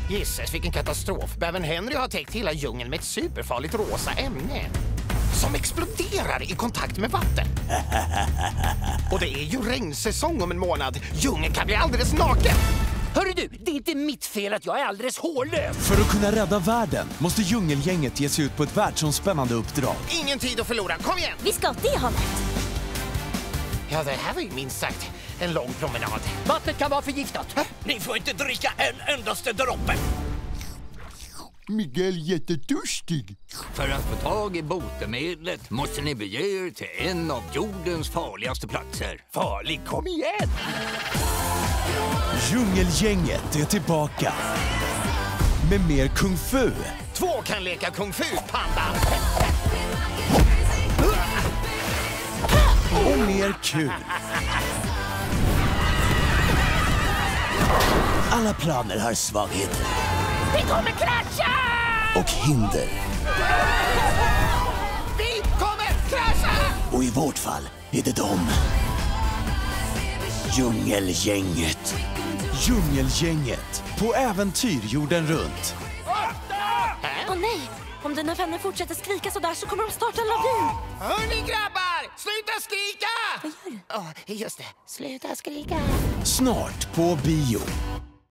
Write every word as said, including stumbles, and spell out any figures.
Gisses, vilken katastrof. Bävern Henry har täckt hela djungeln med ett superfarligt rosa ämne som exploderar i kontakt med vatten. Och det är ju regnsäsong om en månad. Djungeln kan bli alldeles naken. Hörru du, det är inte mitt fel att jag är alldeles hårlös. För att kunna rädda världen måste djungelgänget ge sig ut på ett världsomspännande uppdrag. Ingen tid att förlora, kom igen! Vi ska åt det hållet. Ja, det här var ju minst sagt en lång promenad. Vattnet kan vara förgiftat. Hä? Ni får inte dricka en endaste droppe. Miguel jättetörstig. För att få tag i botemedlet måste ni bege er till en av jordens farligaste platser. Farlig, kom igen! Djungelgänget är tillbaka med mer kung fu. Två kan leka kung fu, panda! Och mer kul. Alla planer har svagheter. Vi kommer krascha! Och hinder. Vi kommer krascha! Och i vårt fall är det dem. Djungelgänget. Djungelgänget. På äventyr jorden runt. Åh nej! Om dina vänner fortsätter skrika så där så kommer de starta en lavin. Hörni grabbar, sluta skrika! Vad gör du? Ja, just det. Sluta skrika. Snart på bio.